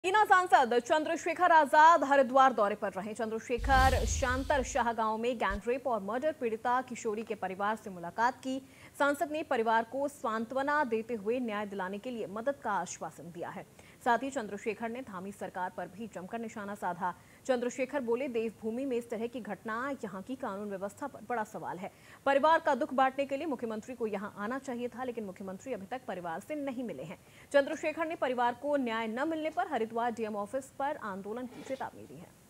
ईना सांसद चंद्रशेखर आजाद हरिद्वार दौरे पर रहे। चंद्रशेखर शांतर शाह गांव में गैंगरेप और मर्डर पीड़िता किशोरी के परिवार से मुलाकात की। सांसद ने परिवार को सांत्वना देते हुए न्याय दिलाने के लिए मदद का आश्वासन दिया है। साथ ही चंद्रशेखर ने धामी सरकार पर भी जमकर निशाना साधा। चंद्रशेखर बोले, देवभूमि में इस तरह की घटना यहाँ की कानून व्यवस्था पर बड़ा सवाल है। परिवार का दुख बांटने के लिए मुख्यमंत्री को यहाँ आना चाहिए था, लेकिन मुख्यमंत्री अभी तक परिवार से नहीं मिले हैं। चंद्रशेखर ने परिवार को न्याय न मिलने पर हरिद्वार डीएम ऑफिस पर आंदोलन की चेतावनी दी है।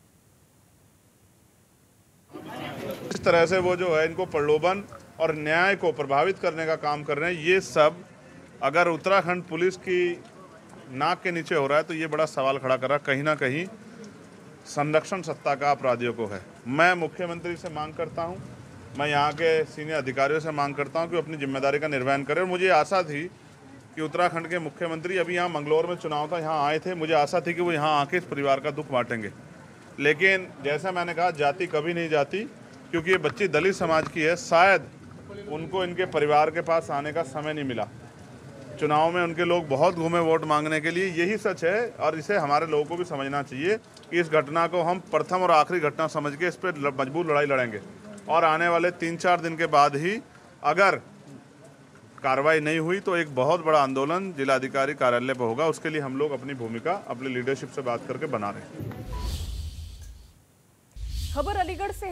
इस तरह से वो जो है इनको प्रलोभन और न्याय को प्रभावित करने का काम कर रहे हैं, ये सब अगर उत्तराखंड पुलिस की नाक के नीचे हो रहा है तो ये बड़ा सवाल खड़ा कर रहा है। कहीं ना कहीं संरक्षण सत्ता का अपराधियों को है। मैं मुख्यमंत्री से मांग करता हूं, मैं यहाँ के सीनियर अधिकारियों से मांग करता हूं कि अपनी जिम्मेदारी का निर्वहन करें। और मुझे आशा थी कि उत्तराखंड के मुख्यमंत्री अभी यहाँ मंगलौर में चुनाव था, यहाँ आए थे, मुझे आशा थी कि वो यहाँ आके इस परिवार का दुख बांटेंगे। लेकिन जैसा मैंने कहा, जाति कभी नहीं जाती, क्योंकि ये बच्ची दलित समाज की है। शायद उनको इनके परिवार के पास आने का समय नहीं मिला। चुनाव में उनके लोग बहुत घूमे वोट मांगने के लिए, यही सच है। और इसे हमारे लोगों को भी समझना चाहिए कि इस घटना को हम प्रथम और आखिरी घटना समझ के इस पर मजबूत लड़ाई लड़ेंगे। और आने वाले 3-4 दिन के बाद ही अगर कार्रवाई नहीं हुई तो एक बहुत बड़ा आंदोलन जिलाधिकारी कार्यालय पर होगा। उसके लिए हम लोग अपनी भूमिका अपनी लीडरशिप से बात करके बना रहे हैं। खबर अलीगढ़ से।